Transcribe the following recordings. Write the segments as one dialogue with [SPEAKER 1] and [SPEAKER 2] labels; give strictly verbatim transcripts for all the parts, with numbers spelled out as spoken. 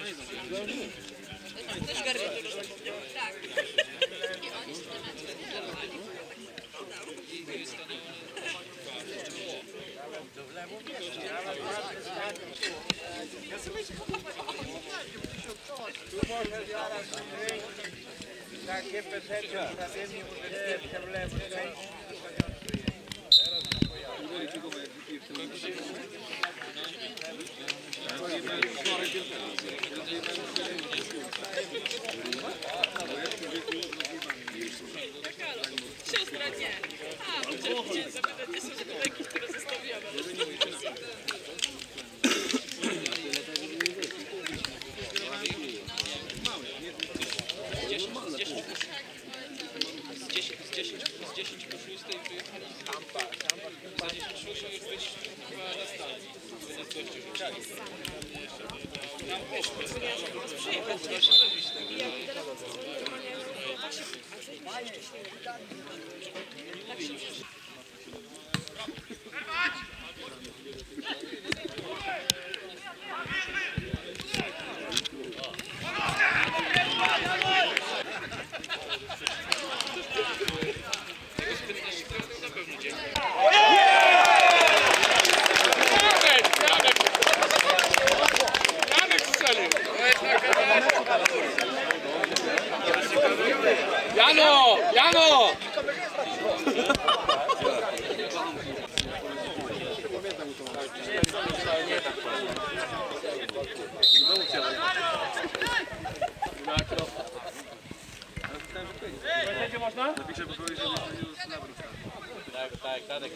[SPEAKER 1] Też garnitur zapomniał? Tak. I oni się temat zdenerwowali.
[SPEAKER 2] Tu można zjarać takie peseczki, stawiennie uniwersytecie w lewo.
[SPEAKER 1] Siostra nie. A, bo chciałem zapytać się, że to leki, które zostawiłam. Z dziesięć po szóstej wyjechali z Tampa. Za dziesięć szóstej jesteśmy chyba na stacji. Jest gościu rzucali. Nam poszło. Przyjechał pierwszy robić tego.
[SPEAKER 3] Jano! Jano!
[SPEAKER 2] Będzie można?
[SPEAKER 3] Napiszę, bo powiedział, że już nawrót. Tak, tak, Tadek.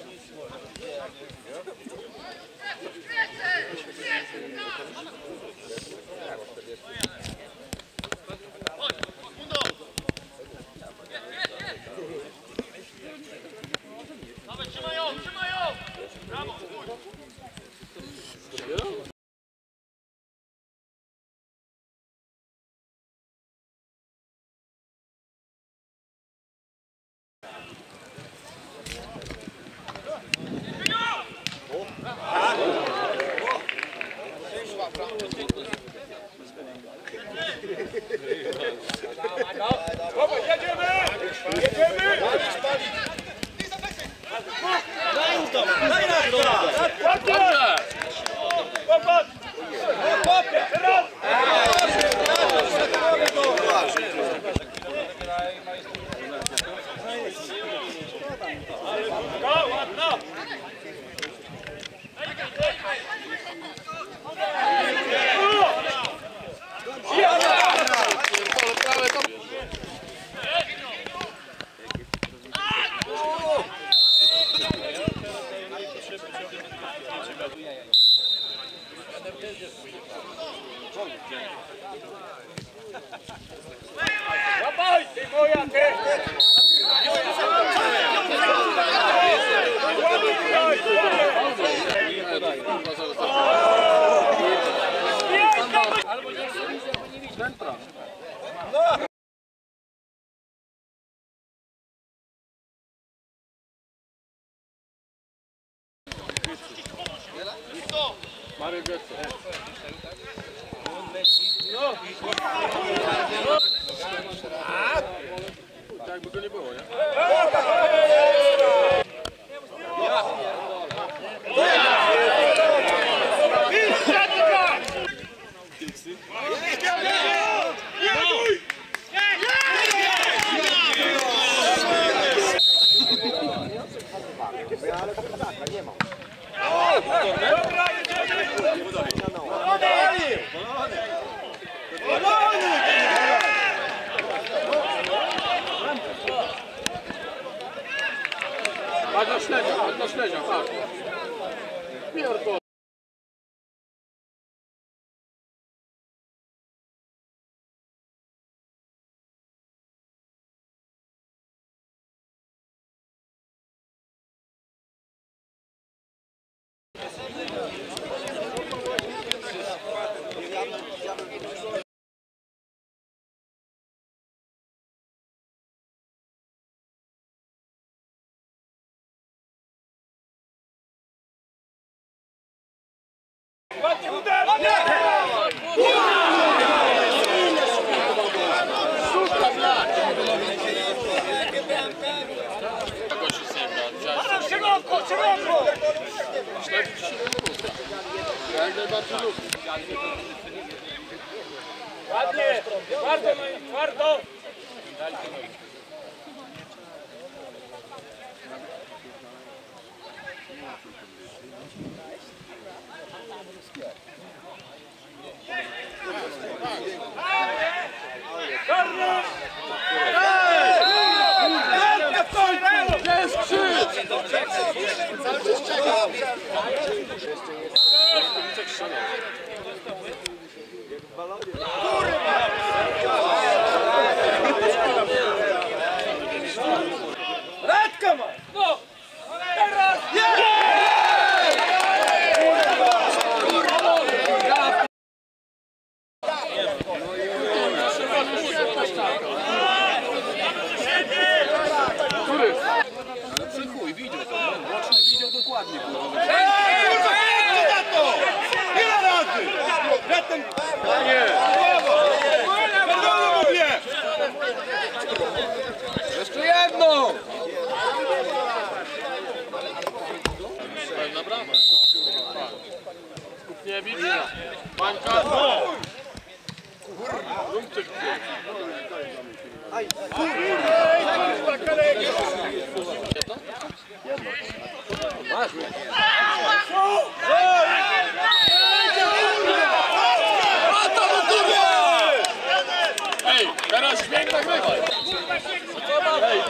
[SPEAKER 2] Dawaj, ty moja, ty! Albo nie centra.
[SPEAKER 3] Marek Gessler.
[SPEAKER 2] No.
[SPEAKER 3] Tak by go nie było, nie?
[SPEAKER 2] Nie ma.
[SPEAKER 3] Patrz na śledzia, patrz na śledzia, patrz. Pierdol.
[SPEAKER 2] Ładnie uderz!
[SPEAKER 3] Śledzi się nie lubi. Ja najbardziej lubię.
[SPEAKER 2] Ładnie, twardo, twardo.
[SPEAKER 3] Jest krzyk!
[SPEAKER 2] Radka ma! No! Teraz!
[SPEAKER 3] Który? Ale przychuj, widział to. Mocny widział dokładnie.
[SPEAKER 4] Ile razy? Zatem...
[SPEAKER 3] Nie!
[SPEAKER 4] Brawo! Mówię!
[SPEAKER 3] Jeszcze jedno! Pełna brama. Skupniewicz. Bańka. Rumczyk. Masz mnie. Ej, teraz śmiech nagrywaj. Ej,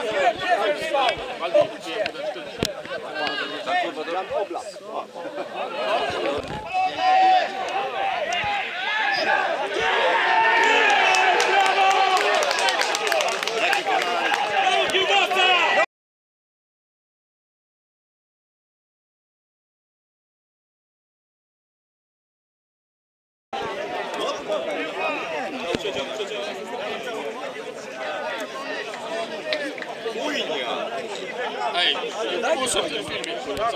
[SPEAKER 3] Ej, muszę w tym filmie.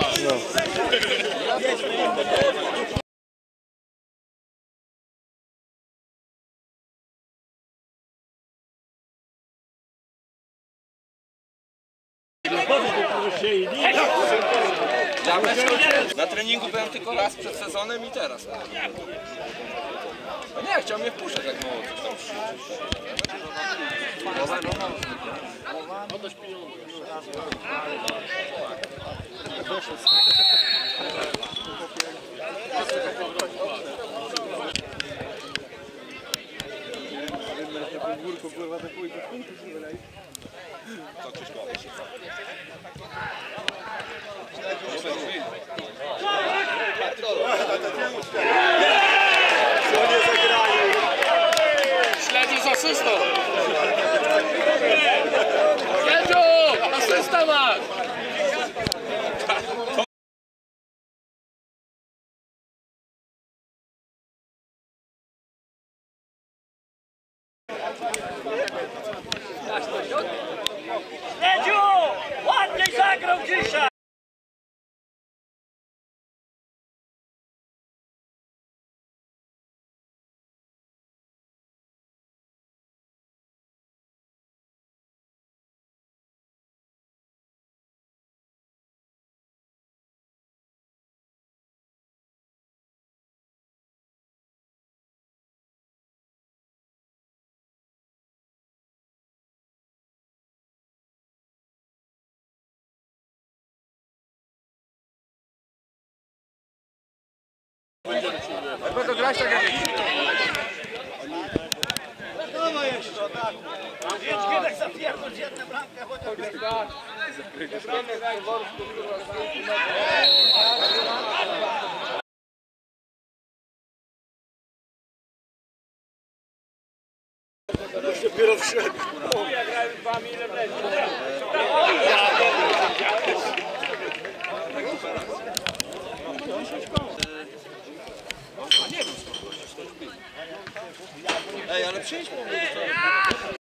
[SPEAKER 1] Na treningu byłem tylko raz przed sezonem i teraz. No nie, chciał mnie wpuszczać jak mało coś tam przyjdzie.
[SPEAKER 3] Oddać pieniądze. Śledzi z asystą. Śledziu! Asysta masz!
[SPEAKER 2] Edziu! Ładniej zagrał dzisiaj!
[SPEAKER 3] Będę grać tak jak...
[SPEAKER 2] Więc kiedy zapierdol jedną bramkę, chociaż...
[SPEAKER 4] Dopiero wszedł.
[SPEAKER 2] Ja grałem dwa mile w lesie.
[SPEAKER 1] Ej, ale przyjdź po mnie.